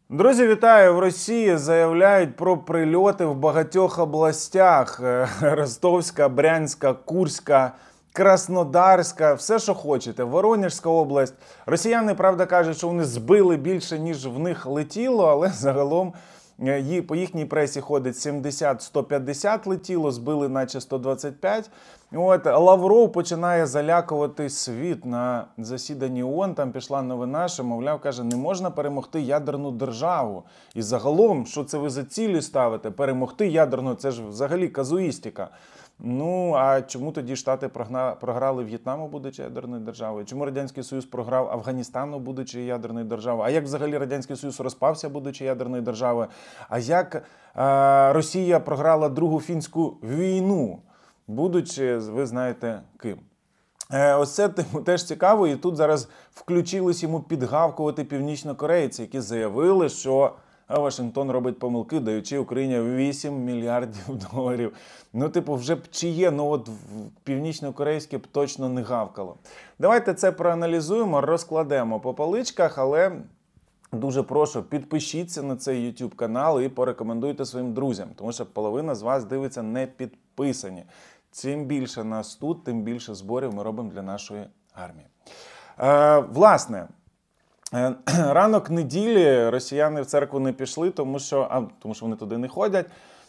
Друзі, вітаю! В Росії заявляють про прильоти в багатьох областях. Ростовська, Брянська, Курська, Краснодарська, все, що хочете. Воронежська область. Росіяни, правда, кажуть, що вони збили більше, ніж в них летіло, але загалом по їхній пресі ходить 70-150 летіло, збили наче 125. Лавров починає залякувати світ на засіданні ООН. Там пішла новина, що, мовляв, каже, не можна перемогти ядерну державу. І загалом, що це ви за цілі ставите? Перемогти ядерну, це ж взагалі казуїстика. Ну, а чому тоді Штати програли В'єтнаму, будучи ядерною державою? Чому Радянський Союз програв Афганістану, будучи ядерною державою? А як взагалі Радянський Союз розпався, будучи ядерною державою? А як Росія програла Другу фінську війну, будучи, ви знаєте, ким? Ось це теж цікаво, і тут зараз включились йому підгавкувати північнокорейці, які заявили, що Вашингтон робить помилки, даючи Україні 8 мільярдів доларів. Ну, типу, вже б чи є, ну от північнокорейське б точно не гавкало. Давайте це проаналізуємо, розкладемо по поличках, але дуже прошу, підпишіться на цей YouTube канал і порекомендуйте своїм друзям, тому що половина з вас дивиться не підписані. Чим більше нас тут, тим більше зборів ми робимо для нашої армії. Власне, ранок неділі росіяни в церкву не пішли, тому що вони туди не ходять,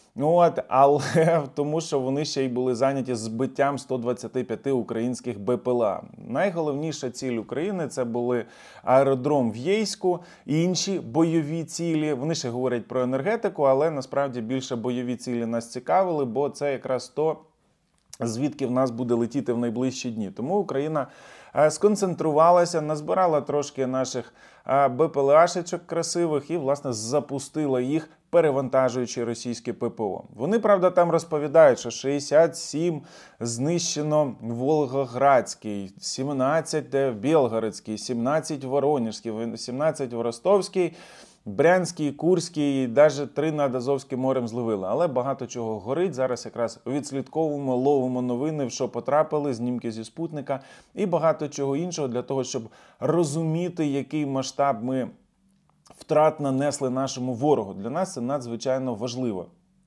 але тому що вони ще й були зайняті збиттям 125 українських БПЛА. Найголовніша ціль України – це були аеродром в Єйську, інші бойові цілі. Вони ще говорять про енергетику, але насправді більше бойові цілі нас цікавили, бо це якраз то, звідки в нас буде летіти в найближчі дні. Тому Україна сконцентрувалася, назбирала трошки наших БПЛАшечок красивих і, власне, запустила їх, перевантажуючи російське ППО. Вони, правда, там розповідають, що 67 знищено в Волгоградській, 17 в Білгородській, 17 в Воронежській, 17 в Ростовській, Брянський, Курський, навіть 3 над Азовським морем зловили. Але багато чого горить. Зараз якраз відслідковуємо, ловимо новини, в що потрапили, знімки зі спутника і багато чого іншого для того, щоб розуміти, який масштаб ми втрат нанесли нашому ворогу. Для нас це надзвичайно важливо.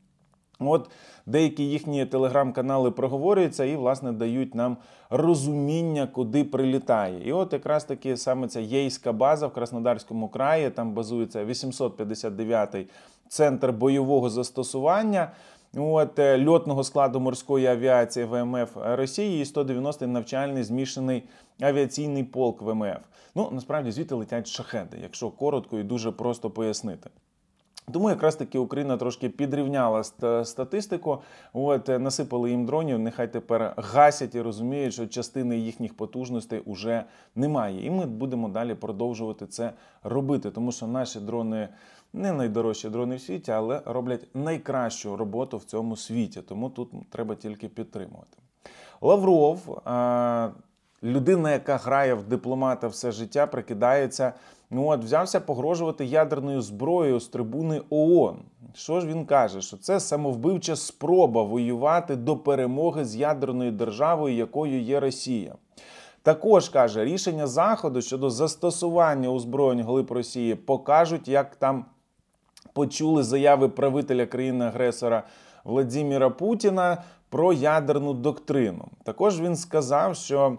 От деякі їхні телеграм-канали проговорюються і, власне, дають нам розуміння, куди прилітає. І от якраз таки саме ця Єйська база в Краснодарському краї, там базується 859-й центр бойового застосування, льотного складу морської авіації ВМФ Росії і 190-й навчальний змішаний авіаційний полк ВМФ. Ну, насправді, звідти летять шахеди, якщо коротко і дуже просто пояснити. Тому якраз таки Україна трошки підрівняла статистику, насипали їм дронів, нехай тепер гасять і розуміють, що частини їхніх потужностей уже немає. І ми будемо далі продовжувати це робити, тому що наші дрони не найдорожчі дрони в світі, але роблять найкращу роботу в цьому світі, тому тут треба тільки підтримувати. Лавров, людина, яка грає в дипломата все життя, прикидається, взявся погрожувати ядерною зброєю з трибуни ООН. Що ж він каже? Що це самовбивча спроба воювати до перемоги з ядерною державою, якою є Росія. Також, каже, рішення Заходу щодо застосування озброєнь глиб Росії покажуть, як там почули заяви правителя країни-агресора Владимира Путіна про ядерну доктрину. Також він сказав, що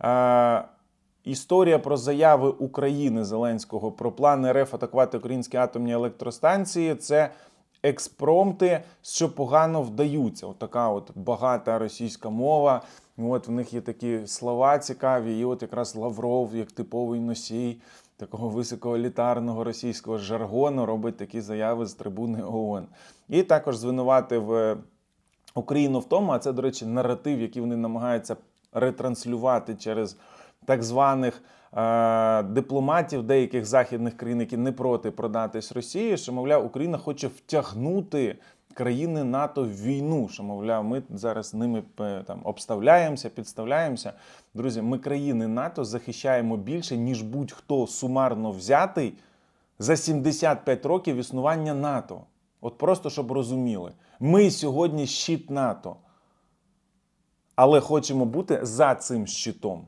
історія про заяви України Зеленського про плани РФ атакувати українські атомні електростанції – це експромти, що погано вдаються. Така багата російська мова, в них є такі слова цікаві, і якраз Лавров, як типовий носій такого високоелітарного російського жаргону, робить такі заяви з трибуни ООН. І також звинуватив Україну в тому, а це, до речі, наратив, який вони намагаються ретранслювати через так званих дипломатів деяких західних країн, які не проти продатись Росії, що, мовляв, Україна хоче втягнути країни НАТО в війну, що, мовляв, ми зараз ними обставляємося, підставляємося. Друзі, ми країни НАТО захищаємо більше, ніж будь-хто сумарно взятий за 75 років існування НАТО. От просто, щоб розуміли. Ми сьогодні щит НАТО. Але хочемо бути за цим щитом.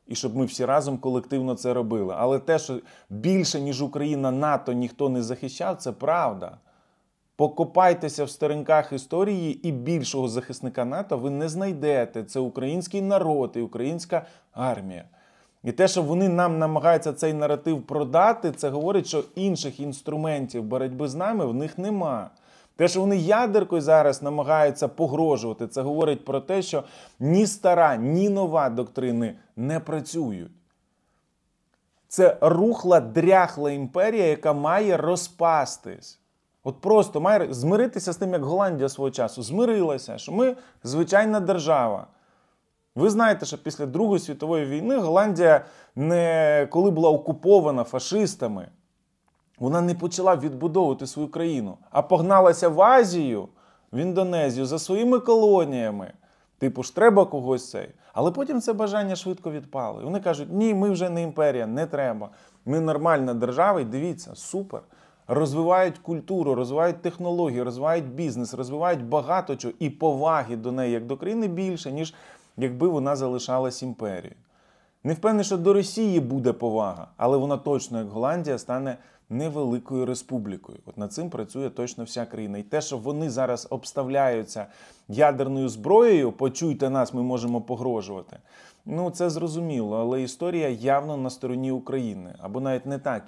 І щоб ми всі разом колективно це робили. Але те, що більше, ніж Україна, НАТО ніхто не захищав, це правда. Покопайтеся в сторінках історії, і більшого захисника НАТО ви не знайдете. Це український народ і українська армія. І те, що вони нам намагаються цей наратив продати, це говорить, що інших інструментів боротьби з нами в них нема. Те, що вони ядеркою зараз намагаються погрожувати, це говорить про те, що ні стара, ні нова доктрини не працюють. Це рухла, дряхла імперія, яка має розпастись. От просто має змиритися з тим, як Голландія свого часу змирилася, що ми звичайна держава. Ви знаєте, що після Другої світової війни Голландія, коли була окупована фашистами, вона не почала відбудовувати свою країну, а погналася в Азію, в Індонезію за своїми колоніями. Типу ж треба когось цей. Але потім це бажання швидко відпало. І вони кажуть, ні, ми вже не імперія, не треба. Ми нормальна держава і дивіться, супер. Розвивають культуру, розвивають технології, розвивають бізнес, розвивають багато чого. І поваги до неї, як до країни, більше, ніж якби вона залишалась імперією. Не впевнений, що до Росії буде повага, але вона точно, як Голландія, стане невеликою республікою. От над цим працює точно вся країна. І те, що вони зараз обставляються ядерною зброєю, почуйте нас, ми можемо погрожувати. Ну, це зрозуміло, але історія явно на стороні України. Або навіть не так.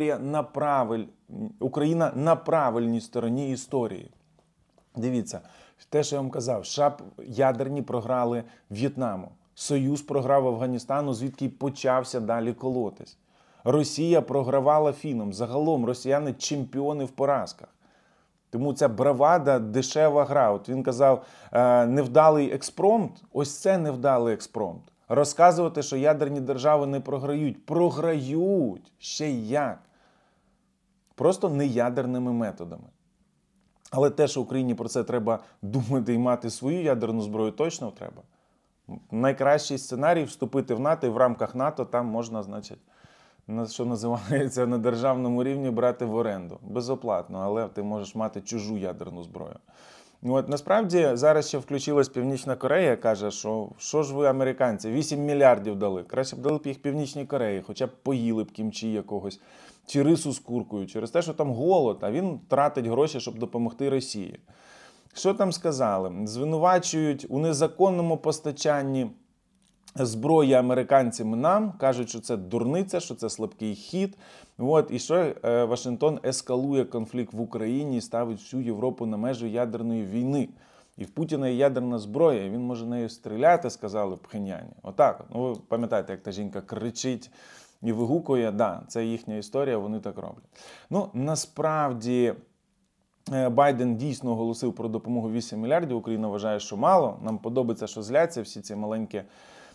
Україна на правильній стороні історії. Дивіться, те, що я вам казав, США ядерні програли В'єтнаму. Союз програв Афганістану, звідки й почався далі колотись. Росія програвала фінам. Загалом росіяни чемпіони в поразках. Тому ця бравада, дешева гра. От він казав, невдалий експромт. Ось це невдалий експромт. Розказувати, що ядерні держави не програють. Програють. Ще й як. Просто не ядерними методами. Але те, що Україні про це треба думати і мати свою ядерну зброю, точно треба. Найкращий сценарій – вступити в НАТО, і в рамках НАТО там можна, значить, що називається, на державному рівні брати в оренду. Безоплатно, але ти можеш мати чужу ядерну зброю. От, насправді, зараз ще включилась Північна Корея, каже, що ж ви, американці, 8 мільярдів дали. Краще б дали б їх Північній Кореї, хоча б поїли б кімчі якогось, чи рису з куркою, через те, що там голод, а він тратить гроші, щоб допомогти Росії. Що там сказали? Звинувачують у незаконному постачанні зброї американцями нам, кажуть, що це дурниця, що це слабкий хід. От, і що Вашингтон ескалує конфлікт в Україні і ставить всю Європу на межу ядерної війни. І в Путіна є ядерна зброя, і він може нею стріляти, сказали в Пхеньяні. Отак. Ну, ви пам'ятаєте, як та жінка кричить і вигукує. Да, це їхня історія, вони так роблять. Ну, насправді, Байден дійсно оголосив про допомогу 8 мільярдів. Україна вважає, що мало. Нам подобається, що зляться всі ці маленькі,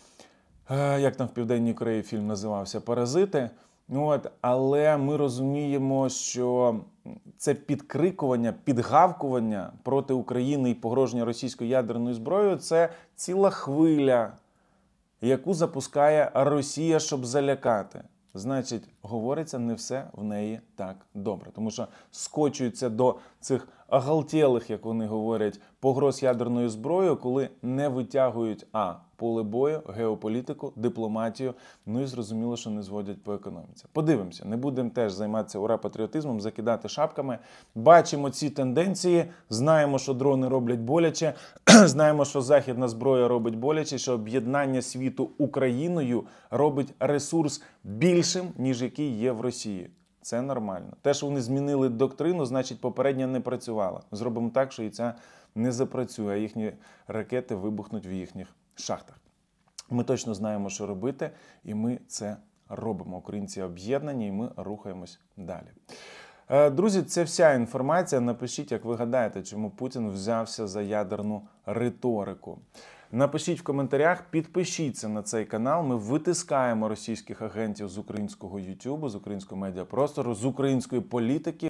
як там в Південній Кореї фільм називався, «Паразити». От, але ми розуміємо, що це підкрикування, підгавкування проти України і погроження російською ядерною зброєю – це ціла хвиля, яку запускає Росія, щоб залякати. Значить, говориться, не все в неї так добре. Тому що скочуються до цих оголтєлих, як вони говорять, погроз ядерною зброєю, коли не витягують поле бою, геополітику, дипломатію, ну і зрозуміло, що не зводять по економіці. Подивимося, не будемо теж займатися ура-патріотизмом, закидати шапками. Бачимо ці тенденції, знаємо, що дрони роблять боляче, знаємо, що західна зброя робить боляче, що об'єднання світу Україною робить ресурс більшим, ніж який є в Росії. Це нормально. Те, що вони змінили доктрину, значить попередня не працювала. Зробимо так, що і ця не запрацює, а їхні ракети вибухнуть в їхніх шахтах. Ми точно знаємо, що робити, і ми це робимо. Українці об'єднані, і ми рухаємось далі. Друзі, це вся інформація. Напишіть, як ви гадаєте, чому Путін взявся за ядерну риторику. Напишіть в коментарях, підпишіться на цей канал. Ми витискаємо російських агентів з українського YouTube, з українського медіапростору, з української політики.